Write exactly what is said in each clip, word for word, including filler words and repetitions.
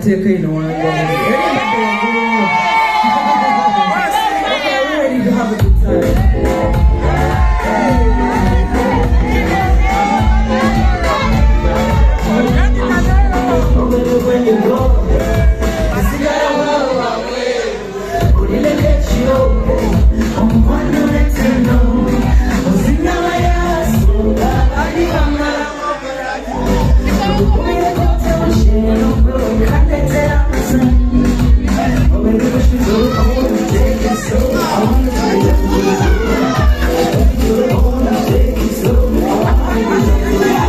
take in one. Okay, we're ready to have a good time. When you go, I see that I will away. Would you let you know? I'm one to let you know. I'm singing my ass. I need a man. I'm going to go tell my shit. I'm going to cut that tail out my son. I'm going to push me through. I want to take it slow. I want to take it slow. I want to take it slow. I want to take it slow.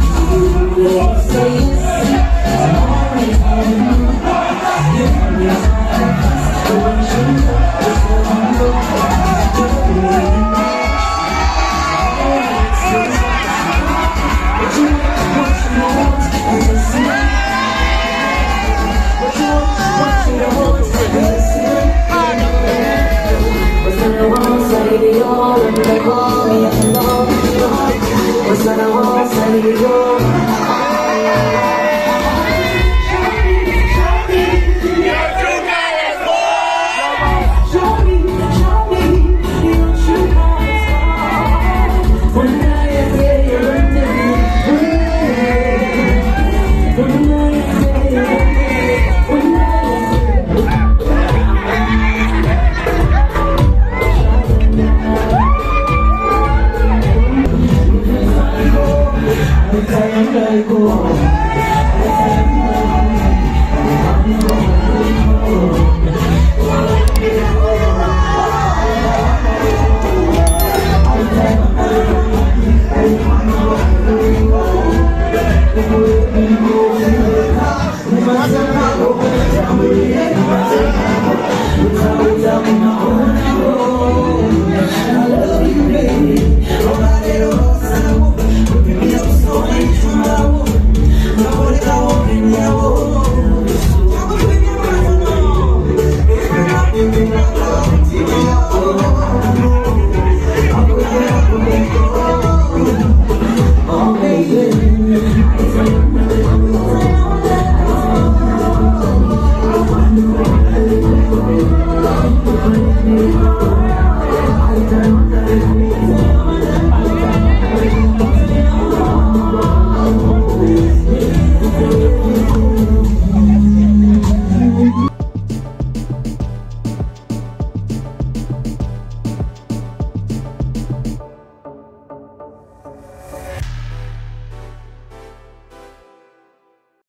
Yeah.